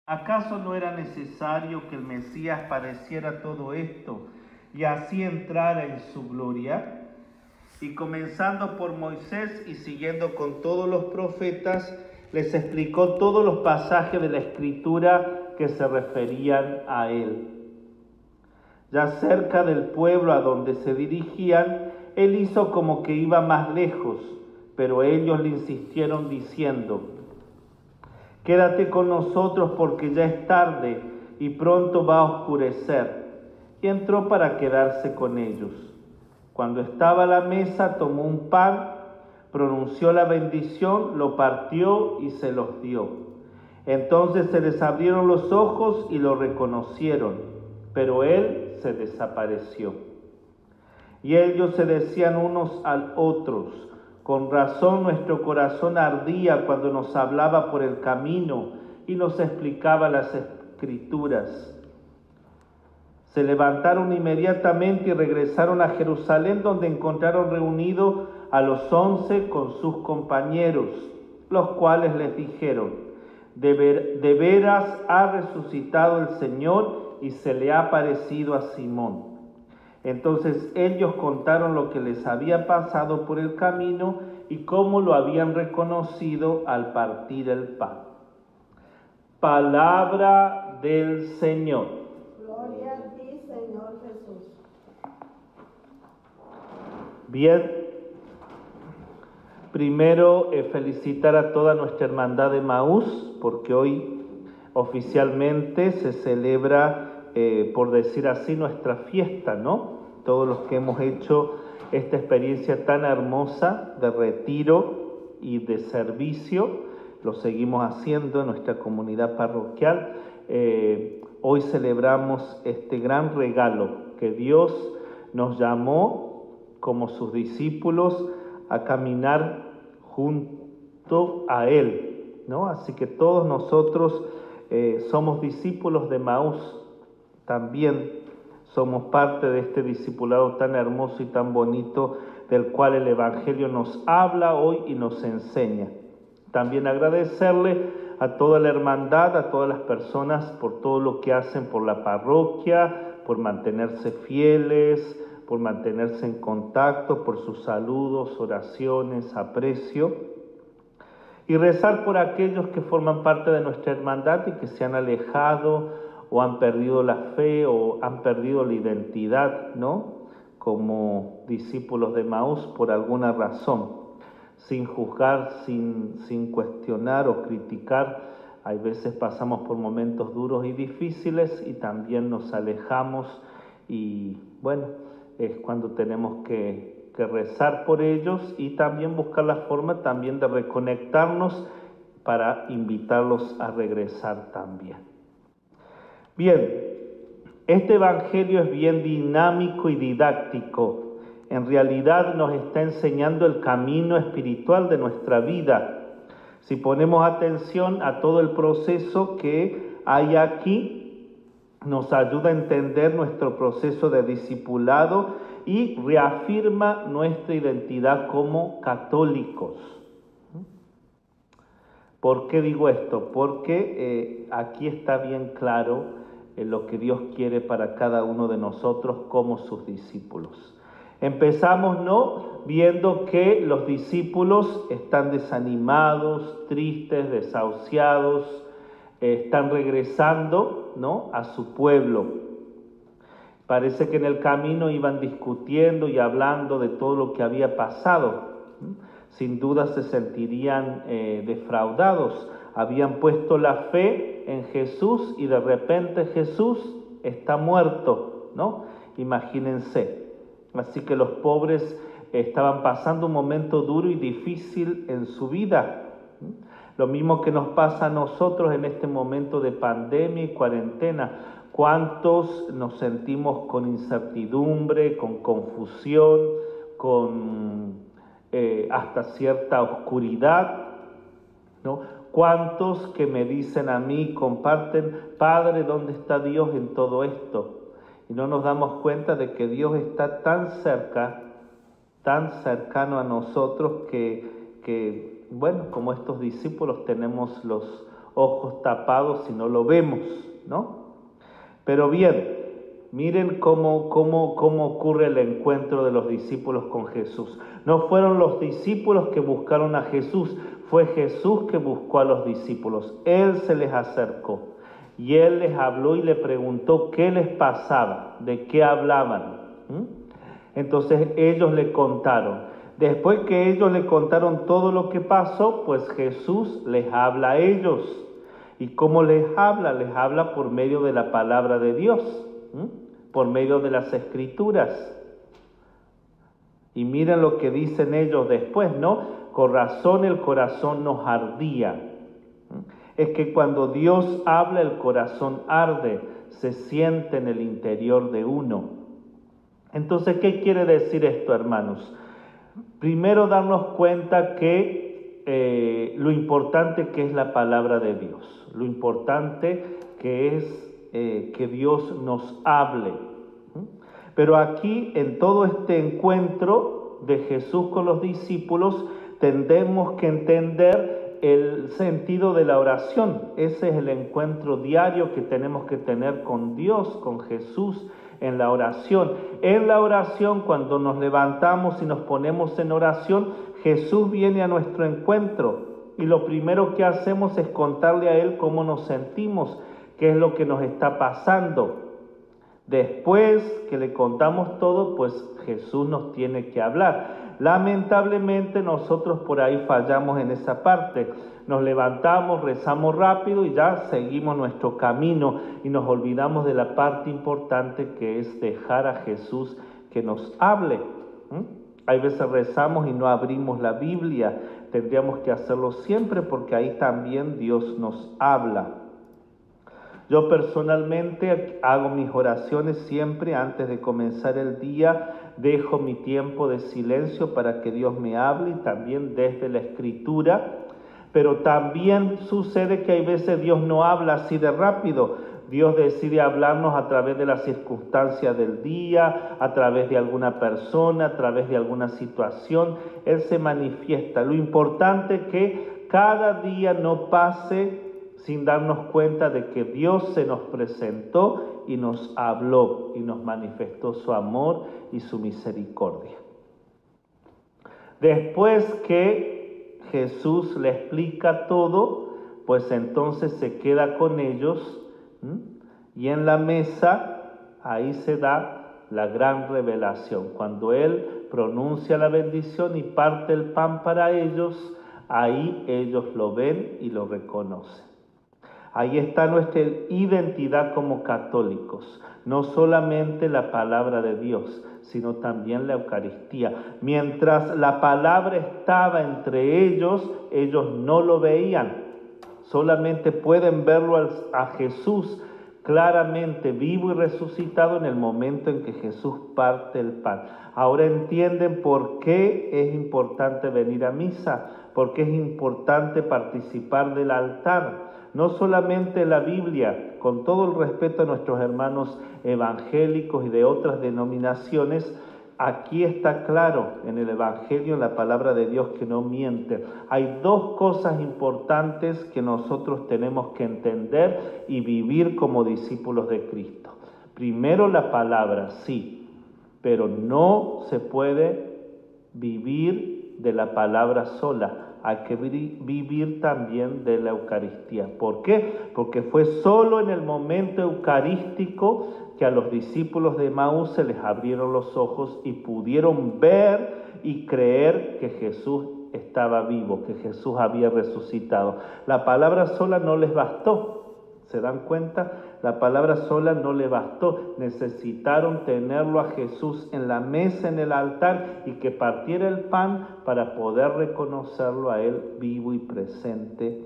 ¿Acaso no era necesario que el Mesías padeciera todo esto y así entrara en su gloria? Y comenzando por Moisés y siguiendo con todos los profetas, les explicó todos los pasajes de la Escritura que se referían a él. Ya cerca del pueblo a donde se dirigían, él hizo como que iba más lejos, pero ellos le insistieron diciendo: «Quédate con nosotros porque ya es tarde y pronto va a oscurecer». Y entró para quedarse con ellos. Cuando estaba a la mesa, tomó un pan, pronunció la bendición, lo partió y se los dio. Entonces se les abrieron los ojos y lo reconocieron, pero él se desapareció. Y ellos se decían unos a otros: «Con razón nuestro corazón ardía cuando nos hablaba por el camino y nos explicaba las Escrituras». Se levantaron inmediatamente y regresaron a Jerusalén, donde encontraron reunidos a los 11 con sus compañeros, los cuales les dijeron: de veras ha resucitado el Señor y se le ha aparecido a Simón. Entonces ellos contaron lo que les había pasado por el camino y cómo lo habían reconocido al partir el pan. Palabra del Señor. Gloria a ti, Señor Jesús. Bien, primero felicitar a toda nuestra hermandad de Emaús, porque hoy oficialmente se celebra, por decir así, nuestra fiesta, ¿no? Todos los que hemos hecho esta experiencia tan hermosa de retiro y de servicio, lo seguimos haciendo en nuestra comunidad parroquial. Hoy celebramos este gran regalo que Dios nos llamó como sus discípulos a caminar junto a Él, ¿no? Así que todos nosotros somos discípulos de Emaús, también somos parte de este discipulado tan hermoso y tan bonito del cual el Evangelio nos habla hoy y nos enseña. También agradecerle a toda la hermandad, a todas las personas por todo lo que hacen por la parroquia, por mantenerse fieles, por mantenerse en contacto, por sus saludos, oraciones, aprecio. Y rezar por aquellos que forman parte de nuestra hermandad y que se han alejado o han perdido la fe o han perdido la identidad, ¿no? Como discípulos de Emaús por alguna razón, sin juzgar, sin cuestionar o criticar. Hay veces pasamos por momentos duros y difíciles y también nos alejamos y bueno, es cuando tenemos que rezar por ellos y también buscar la forma también de reconectarnos para invitarlos a regresar también. Bien, este Evangelio es bien dinámico y didáctico. En realidad nos está enseñando el camino espiritual de nuestra vida. Si ponemos atención a todo el proceso que hay aquí, nos ayuda a entender nuestro proceso de discipulado y reafirma nuestra identidad como católicos. ¿Por qué digo esto? Porque aquí está bien claro lo que Dios quiere para cada uno de nosotros como sus discípulos. Empezamos, ¿no?, viendo que los discípulos están desanimados, tristes, desahuciados, están regresando, ¿no?, a su pueblo. Parece que en el camino iban discutiendo y hablando de todo lo que había pasado. Sin duda se sentirían defraudados. Habían puesto la fe en Jesús y de repente Jesús está muerto, ¿no? Imagínense. Así que los pobres estaban pasando un momento duro y difícil en su vida. Lo mismo que nos pasa a nosotros en este momento de pandemia y cuarentena. ¿Cuántos nos sentimos con incertidumbre, con confusión, con hasta cierta oscuridad, ¿no? ¿Cuántos que me dicen a mí, comparten: Padre, ¿dónde está Dios en todo esto? Y no nos damos cuenta de que Dios está tan cerca, tan cercano a nosotros que bueno, como estos discípulos tenemos los ojos tapados y no lo vemos, ¿no? Pero bien, miren cómo ocurre el encuentro de los discípulos con Jesús. No fueron los discípulos que buscaron a Jesús, fue Jesús que buscó a los discípulos. Él se les acercó y Él les habló y le preguntó qué les pasaba, de qué hablaban. Entonces ellos le contaron. Después que ellos le contaron todo lo que pasó, pues Jesús les habla a ellos. ¿Y cómo les habla? Les habla por medio de la palabra de Dios, por medio de las Escrituras. Y miren lo que dicen ellos después, ¿no? Con razón el corazón nos ardía. Es que cuando Dios habla, el corazón arde, se siente en el interior de uno. Entonces, ¿qué quiere decir esto, hermanos? Primero, darnos cuenta que lo importante que es la palabra de Dios, lo importante que es que Dios nos hable. Pero aquí, en todo este encuentro de Jesús con los discípulos, tendremos que entender el sentido de la oración. Ese es el encuentro diario que tenemos que tener con Dios, con Jesús, en la oración. En la oración, cuando nos levantamos y nos ponemos en oración, Jesús viene a nuestro encuentro y lo primero que hacemos es contarle a Él cómo nos sentimos, qué es lo que nos está pasando. Después que le contamos todo, pues Jesús nos tiene que hablar. Lamentablemente nosotros por ahí fallamos en esa parte. Nos levantamos, rezamos rápido y ya seguimos nuestro camino y nos olvidamos de la parte importante que es dejar a Jesús que nos hable. Hay veces rezamos y no abrimos la Biblia. Tendríamos que hacerlo siempre porque ahí también Dios nos habla. Yo personalmente hago mis oraciones siempre antes de comenzar el día, dejo mi tiempo de silencio para que Dios me hable y también desde la Escritura, pero también sucede que hay veces Dios no habla así de rápido. Dios decide hablarnos a través de las circunstancias del día, a través de alguna persona, a través de alguna situación. Él se manifiesta. Lo importante es que cada día no pase sin darnos cuenta de que Dios se nos presentó y nos habló y nos manifestó su amor y su misericordia. Después que Jesús le explica todo, pues entonces se queda con ellos y en la mesa ahí se da la gran revelación. Cuando Él pronuncia la bendición y parte el pan para ellos, ahí ellos lo ven y lo reconocen. Ahí está nuestra identidad como católicos, no solamente la palabra de Dios, sino también la Eucaristía. Mientras la palabra estaba entre ellos, ellos no lo veían, solamente pueden verlo a Jesús claramente vivo y resucitado en el momento en que Jesús parte el pan. Ahora entienden por qué es importante venir a misa, por qué es importante participar del altar. No solamente la Biblia, con todo el respeto a nuestros hermanos evangélicos y de otras denominaciones, aquí está claro en el Evangelio, en la palabra de Dios que no miente. Hay dos cosas importantes que nosotros tenemos que entender y vivir como discípulos de Cristo. Primero la palabra, sí, pero no se puede vivir de la palabra sola. Hay que vivir también de la Eucaristía. ¿Por qué? Porque fue solo en el momento eucarístico que a los discípulos de Emaús se les abrieron los ojos y pudieron ver y creer que Jesús estaba vivo, que Jesús había resucitado. La palabra sola no les bastó. ¿Se dan cuenta? La palabra sola no le bastó. Necesitaron tenerlo a Jesús en la mesa, en el altar, y que partiera el pan para poder reconocerlo a Él vivo y presente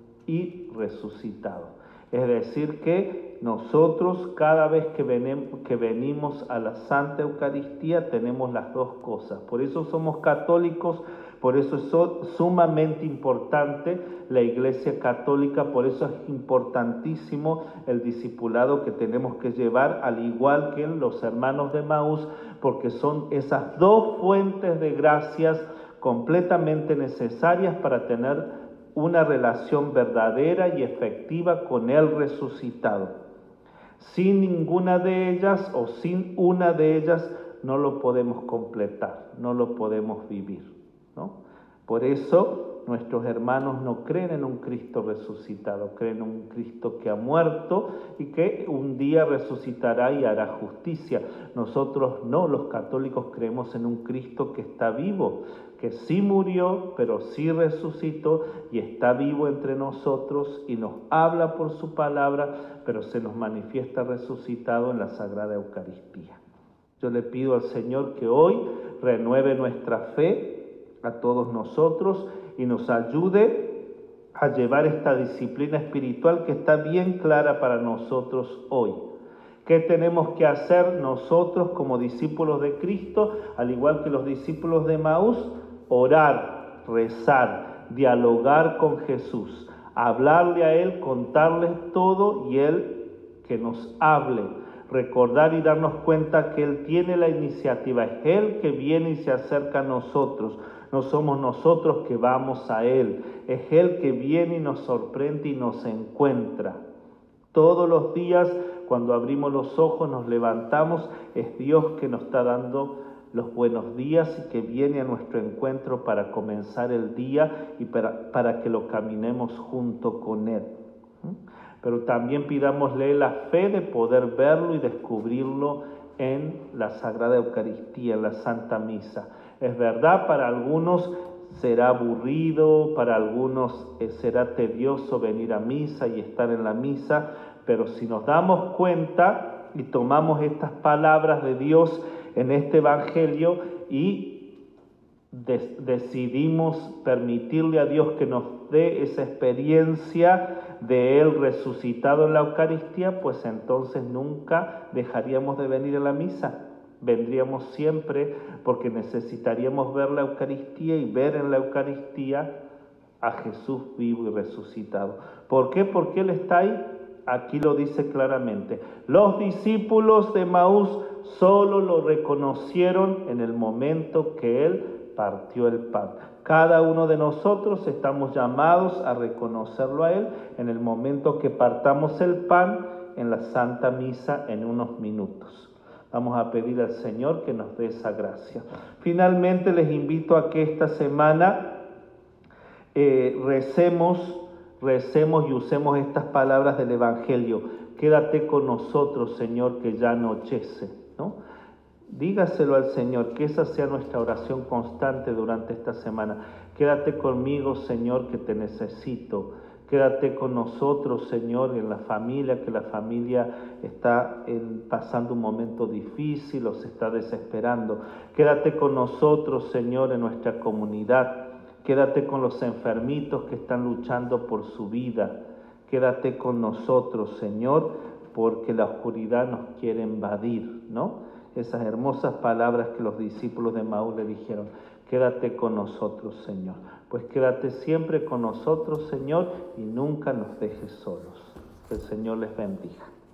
y resucitado. Es decir que nosotros cada vez que venimos a la Santa Eucaristía tenemos las dos cosas. Por eso somos católicos, por eso es sumamente importante la Iglesia Católica, por eso es importantísimo el discipulado que tenemos que llevar, al igual que los hermanos de Emaús, porque son esas dos fuentes de gracias completamente necesarias para tener una relación verdadera y efectiva con el resucitado. Sin ninguna de ellas o sin una de ellas no lo podemos completar, no lo podemos vivir, ¿no? Por eso nuestros hermanos no creen en un Cristo resucitado, creen en un Cristo que ha muerto y que un día resucitará y hará justicia. Nosotros no, los católicos creemos en un Cristo que está vivo, que sí murió, pero sí resucitó y está vivo entre nosotros y nos habla por su palabra, pero se nos manifiesta resucitado en la Sagrada Eucaristía. Yo le pido al Señor que hoy renueve nuestra fe a todos nosotros y nos ayude a llevar esta disciplina espiritual que está bien clara para nosotros hoy. ¿Qué tenemos que hacer nosotros como discípulos de Cristo, al igual que los discípulos de Emaús? Orar, rezar, dialogar con Jesús, hablarle a Él, contarle todo y Él que nos hable. Recordar y darnos cuenta que Él tiene la iniciativa, es Él que viene y se acerca a nosotros, no somos nosotros que vamos a Él, es Él que viene y nos sorprende y nos encuentra. Todos los días, cuando abrimos los ojos, nos levantamos, es Dios que nos está dando los buenos días y que viene a nuestro encuentro para comenzar el día y para que lo caminemos junto con Él. Pero también pidámosle la fe de poder verlo y descubrirlo en la Sagrada Eucaristía, en la Santa Misa. Es verdad, para algunos será aburrido, para algunos será tedioso venir a misa y estar en la misa, pero si nos damos cuenta y tomamos estas palabras de Dios en este Evangelio y decidimos permitirle a Dios que nos dé esa experiencia de Él resucitado en la Eucaristía, pues entonces nunca dejaríamos de venir a la misa. Vendríamos siempre porque necesitaríamos ver la Eucaristía y ver en la Eucaristía a Jesús vivo y resucitado. ¿Por qué? Porque Él está ahí. Aquí lo dice claramente. Los discípulos de Emaús solo lo reconocieron en el momento que Él partió el pan. Cada uno de nosotros estamos llamados a reconocerlo a Él en el momento que partamos el pan en la Santa Misa en unos minutos. Vamos a pedir al Señor que nos dé esa gracia. Finalmente les invito a que esta semana recemos y usemos estas palabras del Evangelio. Quédate con nosotros, Señor, que ya anochece, ¿no? Dígaselo al Señor, que esa sea nuestra oración constante durante esta semana. Quédate conmigo, Señor, que te necesito. Quédate con nosotros, Señor, en la familia, que la familia está pasando un momento difícil o se está desesperando. Quédate con nosotros, Señor, en nuestra comunidad. Quédate con los enfermitos que están luchando por su vida. Quédate con nosotros, Señor, porque la oscuridad nos quiere invadir, ¿no? Esas hermosas palabras que los discípulos de Emaús le dijeron. Quédate con nosotros, Señor. Pues quédate siempre con nosotros, Señor, y nunca nos dejes solos. Que el Señor les bendiga.